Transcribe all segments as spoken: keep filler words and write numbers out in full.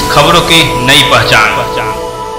खबरों की नई पहचान।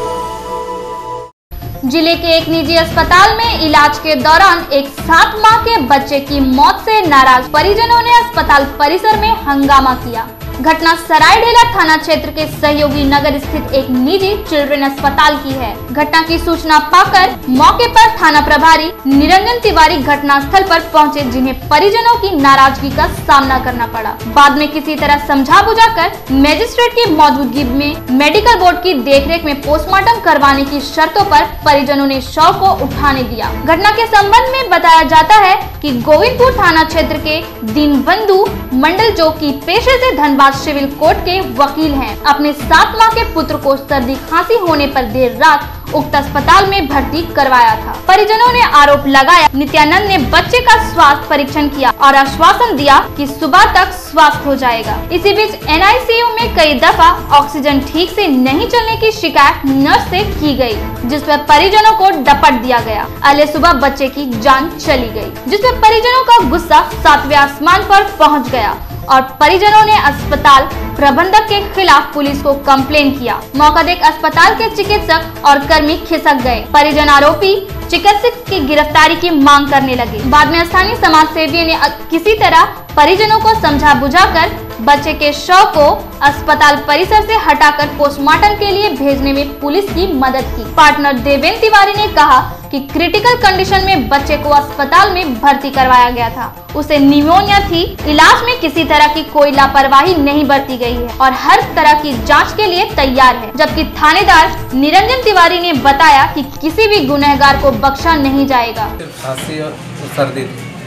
जिले के एक निजी अस्पताल में इलाज के दौरान एक सात माह के बच्चे की मौत से नाराज परिजनों ने अस्पताल परिसर में हंगामा किया। घटना सरायढेला थाना क्षेत्र के सहयोगी नगर स्थित एक निजी चिल्ड्रन अस्पताल की है। घटना की सूचना पाकर मौके पर थाना प्रभारी निरंजन तिवारी घटनास्थल पर पहुंचे, जिन्हें परिजनों की नाराजगी का सामना करना पड़ा। बाद में किसी तरह समझा बुझाकर मजिस्ट्रेट की मौजूदगी में मेडिकल बोर्ड की देखरेख में पोस्टमार्टम करवाने की शर्तों पर परिजनों ने शव को उठाने दिया। घटना के संबंध में बताया जाता है कि गोविंदपुर थाना क्षेत्र के दीनबंधु मंडल, जो की पेशे से धनबाद सिविल कोर्ट के वकील हैं, अपने सात माह के पुत्र को सर्दी खांसी होने पर देर रात उक्त अस्पताल में भर्ती करवाया था। परिजनों ने आरोप लगाया नित्यानंद ने बच्चे का स्वास्थ्य परीक्षण किया और आश्वासन दिया कि सुबह तक स्वास्थ्य हो जाएगा। इसी बीच एन आई सी यू में कई दफा ऑक्सीजन ठीक से नहीं चलने की शिकायत नर्स से की गई, जिस पर परिजनों को डपट दिया गया। अगले सुबह बच्चे की जान चली गई, जिस पर परिजनों का गुस्सा सातवें आसमान पर पहुंच गया और परिजनों ने अस्पताल प्रबंधक के खिलाफ पुलिस को कंप्लेन किया। मौका देख अस्पताल के चिकित्सक और कर्मी खिसक गए। परिजन आरोपी चिकित्सक की गिरफ्तारी की मांग करने लगे। बाद में स्थानीय समाज सेवी ने किसी तरह परिजनों को समझा बुझाकर बच्चे के शव को अस्पताल परिसर से हटाकर पोस्टमार्टम के लिए भेजने में पुलिस की मदद की। पार्टनर देवेंद्र तिवारी ने कहा कि क्रिटिकल कंडीशन में बच्चे को अस्पताल में भर्ती करवाया गया था। उसे निमोनिया थी। इलाज में किसी तरह की कोई लापरवाही नहीं बरती गई है और हर तरह की जांच के लिए तैयार है। जबकि थानेदार निरंजन तिवारी ने बताया कि किसी भी गुनहगार को बख्शा नहीं जाएगा। खांसी और सर्दी,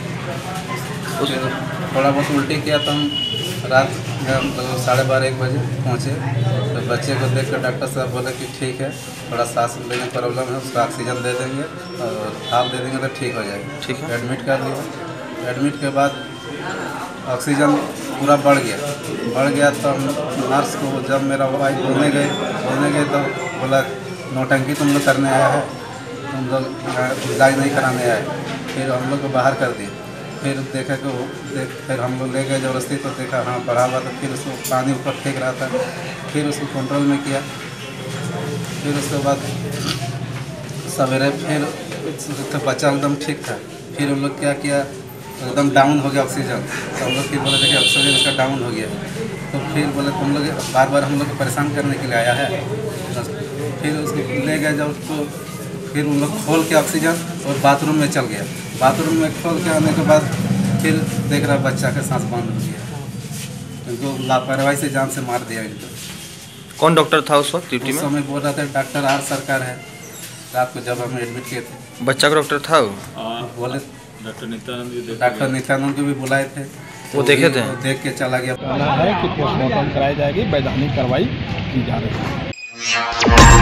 थोड़ा बहुत उल्टी किया तो हम रात में साढ़े बारह एक बजे पहुँचे। तो बच्चे को देख कर डॉक्टर साहब बोले कि ठीक है, थोड़ा सांस लेने प्रॉब्लम है, उसको ऑक्सीजन दे देंगे और हाफ दे देंगे तो ठीक हो जाएगा। ठीक है, एडमिट कर लिया। एडमिट के बाद ऑक्सीजन पूरा बढ़ गया बढ़ गया तो हम नर्स को, जब मेरा वाइफ बोलने गए बोलने गए तो बोला नौटंकी तुम लोग करने आया है, तुम लोग इलाज नहीं कराने आए। फिर हम लोग को बाहर कर दिए। फिर देखा कि वो देख फिर हम लोग ले गए ज़बरदस्ती, तो देखा हाँ बढ़ा हुआ, तो फिर उसको पानी ऊपर फेंक रहा था। फिर उसको कंट्रोल में किया। फिर उसके बाद सवेरे फिर तो बच्चा एकदम ठीक था। फिर हम लोग क्या किया, एकदम डाउन हो गया ऑक्सीजन। तो हम लोग फिर बोले देखिए ऑक्सीजन इसका डाउन हो गया। तो फिर बोले तुम लोग बार बार हम लोग को परेशान करने के लिए आया है। फिर उसको ले गए, जब उसको फिर उन लोग खोल के ऑक्सीजन और बाथरूम में चल गया। बाथरूम में खोल के आने के बाद फिर देख रहा बच्चा का सांस बंद हो गया। उनको लापरवाही से जान से मार दिया इनको। कौन डॉक्टर था उस वक्त ड्यूटी में? उस समय बोल रहा था डॉक्टर आर सरकार है। रात को जब हम एडमिट किए थे, बच्चा का डॉक्टर था वो? बोले डॉक्टर नित्यानंद डॉक्टर नित्यानंद को भी बुलाए थे, वो देखे थे, देख के चला गया। कहना है कि पोस्टमार्टम कराई जाएगी, वैधानिक कार्रवाई की जा रही है।